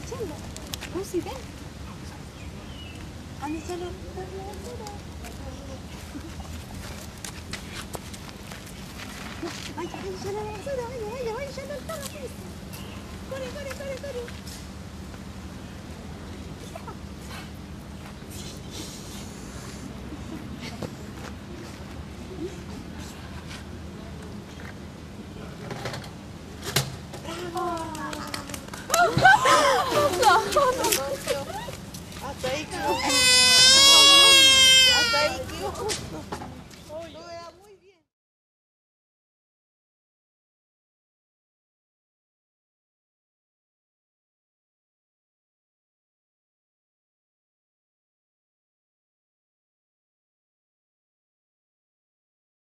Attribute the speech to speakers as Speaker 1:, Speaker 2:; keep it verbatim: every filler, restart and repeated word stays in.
Speaker 1: يلا بوسي ven. Anda يلا. Vaya, vaya, vaya, vaya, vaya, vaya, vaya, vaya, corre, corre, corre, corre.